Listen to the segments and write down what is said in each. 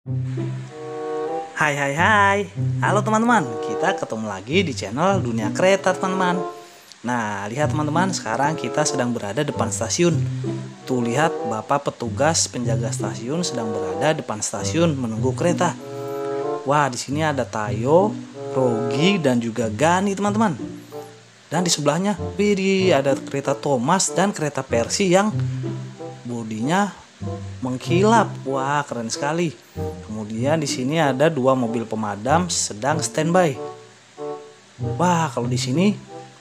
Hai hai hai. Halo teman-teman, kita ketemu lagi di channel Dunia Kereta teman-teman. Nah, lihat teman-teman, sekarang kita sedang berada depan stasiun. Tuh lihat, Bapak petugas penjaga stasiun sedang berada depan stasiun menunggu kereta. Wah, di sini ada Tayo, Rogi dan juga Gani teman-teman. Dan di sebelahnya, widih, ada kereta Thomas dan kereta Persi yang bodinya mengkilap. Wah, keren sekali. Kemudian di sini ada dua mobil pemadam sedang standby. Wah, kalau di sini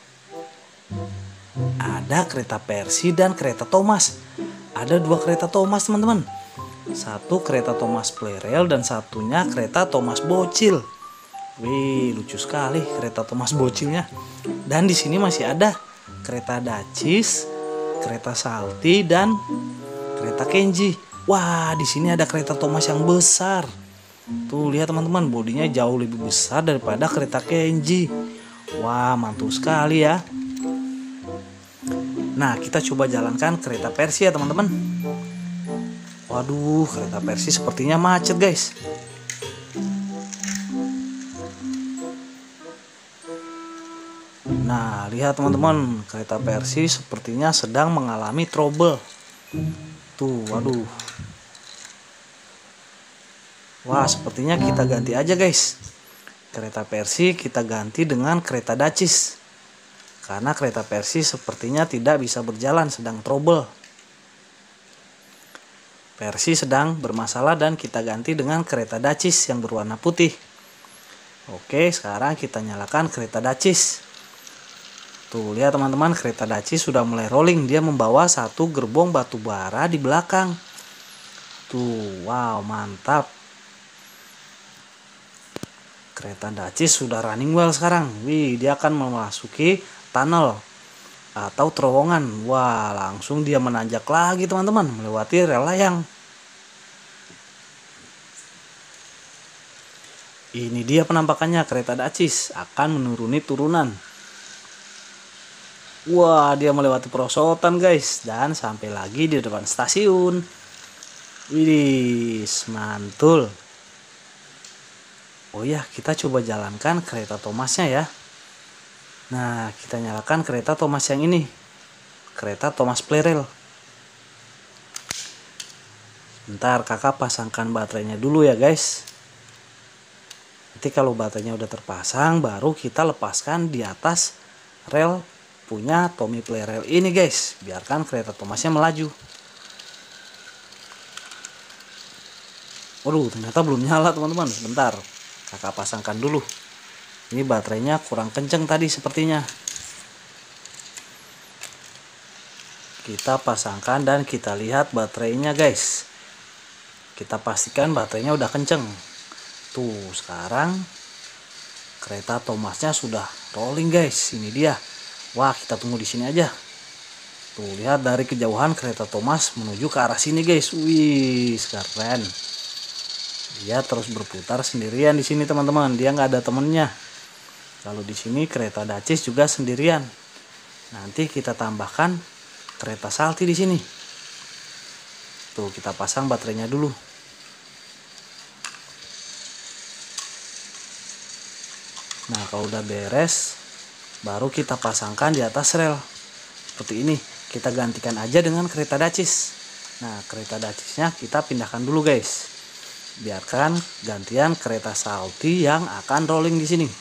ada kereta Persi dan kereta Thomas. Ada dua kereta Thomas, teman-teman. Satu kereta Thomas Plerel dan satunya kereta Thomas Bocil. Wih, lucu sekali kereta Thomas Bocilnya. Dan di sini masih ada kereta Dacis, kereta Salty dan kereta Kenji. Wah, di sini ada kereta Thomas yang besar. Tuh lihat teman-teman, bodinya jauh lebih besar daripada kereta Kenji. Wah, mantul sekali ya. Nah, kita coba jalankan kereta Persi ya teman-teman. Waduh, kereta Persi sepertinya macet guys. Nah, lihat teman-teman, kereta Persi sepertinya sedang mengalami trouble. Tuh, waduh. Wah, sepertinya kita ganti aja guys. Kereta Persi kita ganti dengan kereta Dacis. Karena kereta Persi sepertinya tidak bisa berjalan, sedang trouble. Persi sedang bermasalah dan kita ganti dengan kereta Dacis yang berwarna putih. Oke, sekarang kita nyalakan kereta Dacis. Tuh, lihat teman-teman, kereta Dacis sudah mulai rolling. Dia membawa satu gerbong batu bara di belakang. Tuh, wow, mantap. Kereta Dacis sudah running well sekarang. Wih, dia akan memasuki tunnel atau terowongan. Wah, langsung dia menanjak lagi teman-teman, melewati rel layang. Ini dia penampakannya, kereta Dacis akan menuruni turunan. Wah, dia melewati perosotan guys, dan sampai lagi di depan stasiun. Widih, mantul. Oh ya, kita coba jalankan kereta Thomasnya ya. Nah, kita nyalakan kereta Thomas yang ini. Kereta Thomas Plerel. Bentar, kakak pasangkan baterainya dulu ya guys. Nanti kalau baterainya udah terpasang, baru kita lepaskan di atas rel punya Tommy Plerel ini guys. Biarkan kereta Thomasnya melaju. Waduh, ternyata belum nyala teman-teman. Bentar, kakak pasangkan dulu. Ini baterainya kurang kenceng tadi sepertinya. Kita pasangkan dan kita lihat baterainya guys. Kita pastikan baterainya udah kenceng. Tuh, sekarang kereta Thomasnya sudah rolling guys. Ini dia. Wah, kita tunggu di sini aja. Tuh, lihat dari kejauhan kereta Thomas menuju ke arah sini guys. Wih, keren. Dia terus berputar sendirian di sini teman-teman. Dia nggak ada temennya. Lalu di sini kereta Dacis juga sendirian. Nanti kita tambahkan kereta Salty di sini. Tuh, kita pasang baterainya dulu. Nah, kalau udah beres, baru kita pasangkan di atas rel. Seperti ini. Kita gantikan aja dengan kereta Dacis. Nah, kereta Dacisnya kita pindahkan dulu guys. Biarkan gantian kereta Salty yang akan rolling di sini.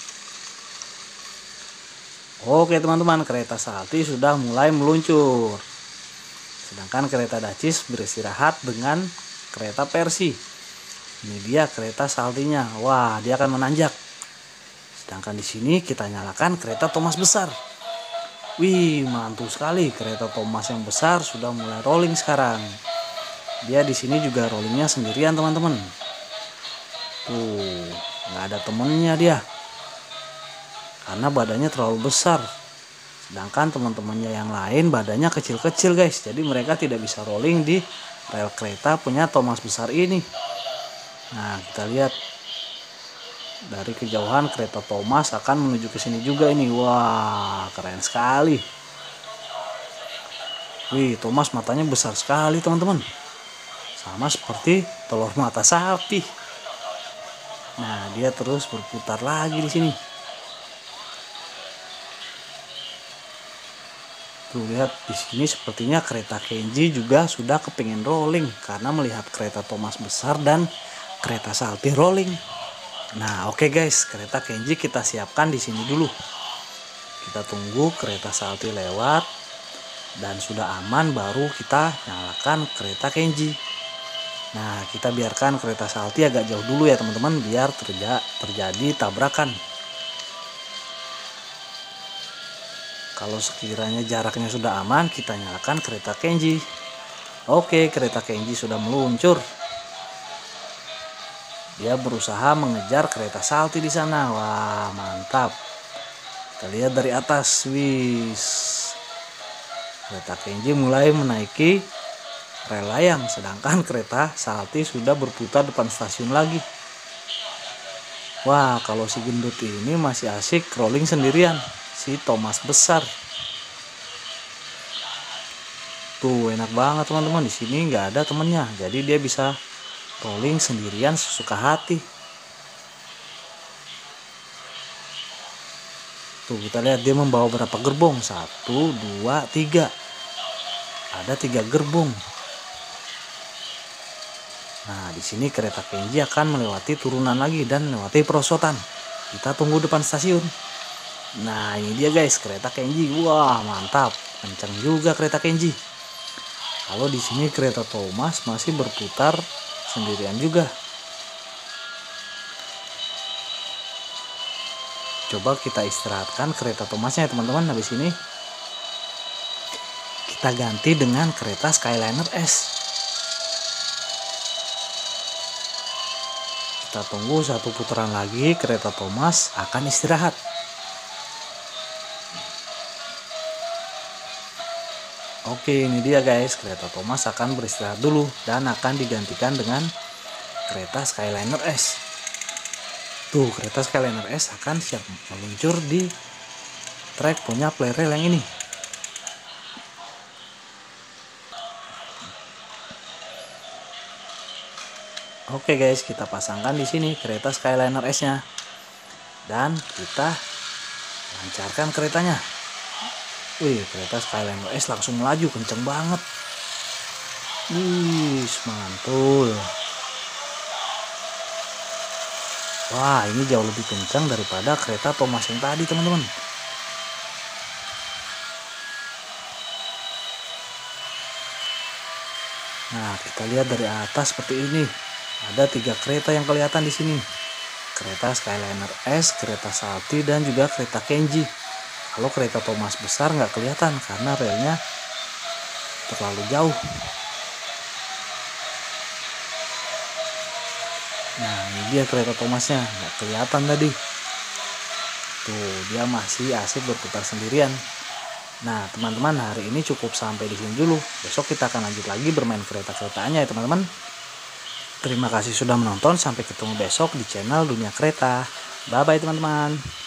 Oke teman-teman, kereta Salty sudah mulai meluncur. Sedangkan kereta Dacis beristirahat dengan kereta Persi. Ini dia kereta Salty-nya. Wah, dia akan menanjak. Sedangkan di sini kita nyalakan kereta Thomas besar. Wih, mantul sekali. Kereta Thomas yang besar sudah mulai rolling sekarang. Dia di sini juga rollingnya sendirian teman-teman. Tuh, nggak ada temennya dia. Karena badannya terlalu besar. Sedangkan teman-temannya yang lain badannya kecil-kecil guys. Jadi mereka tidak bisa rolling di rel kereta punya Thomas besar ini. Nah, kita lihat. Dari kejauhan kereta Thomas akan menuju ke sini juga ini. Wah, keren sekali. Wih, Thomas matanya besar sekali teman-teman. sama seperti telur mata sapi. Nah, dia terus berputar lagi di sini. Tuh lihat di sini sepertinya kereta Kenji juga sudah kepingin rolling karena melihat kereta Thomas besar dan kereta Salty rolling. Nah, oke guys, kereta Kenji kita siapkan di sini dulu. Kita tunggu kereta Salty lewat dan sudah aman baru kita nyalakan kereta Kenji. Nah, kita biarkan kereta Salty agak jauh dulu ya teman-teman biar terjadi tabrakan. Kalau sekiranya jaraknya sudah aman, kita nyalakan kereta Kenji. Oke, kereta Kenji sudah meluncur. Dia berusaha mengejar kereta Salty di sana. Wah, mantap. Kita lihat dari atas. Wis. Kereta Kenji mulai menaiki rel layang, sedangkan kereta Salty sudah berputar depan stasiun lagi. Wah, kalau si gendut ini masih asik rolling sendirian. Si Thomas besar. Tuh enak banget teman-teman, di sini nggak ada temennya, jadi dia bisa rolling sendirian sesuka hati. Tuh kita lihat dia membawa berapa gerbong, 1, 2, 3. Ada 3 gerbong. Nah di sini kereta Kenji akan melewati turunan lagi dan melewati perosotan. Kita tunggu depan stasiun. Nah ini dia guys kereta Kenji. Wah mantap, kencang juga kereta Kenji. Kalau di sini kereta Thomas masih berputar sendirian juga. Coba kita istirahatkan kereta Thomasnya ya teman-teman. Habis ini kita ganti dengan kereta Skyliner S. Kita tunggu 1 putaran lagi, kereta Thomas akan istirahat. Oke, ini dia guys, kereta Thomas akan beristirahat dulu dan akan digantikan dengan kereta Skyliner S. Tuh, kereta Skyliner S akan siap meluncur di trek punya playrel yang ini. Oke guys, kita pasangkan di sini kereta Skyliner S-nya. Dan kita lancarkan keretanya. Wih, kereta Skyliner S langsung melaju kenceng banget. Wih, mantul. Wah, ini jauh lebih kencang daripada kereta Thomas yang tadi, teman-teman. Nah, kita lihat dari atas seperti ini. Ada 3 kereta yang kelihatan di sini. Kereta Skyliner S, kereta Salty, dan juga kereta Kenji. Kalau kereta Thomas besar nggak kelihatan karena relnya terlalu jauh. Nah ini dia kereta Thomasnya, nggak kelihatan tadi. Tuh dia masih asik berputar sendirian. Nah teman-teman, hari ini cukup sampai di sini dulu. Besok kita akan lanjut lagi bermain kereta-keretanya ya teman-teman. Terima kasih sudah menonton, sampai ketemu besok di channel Dunia Kereta. Bye bye teman-teman.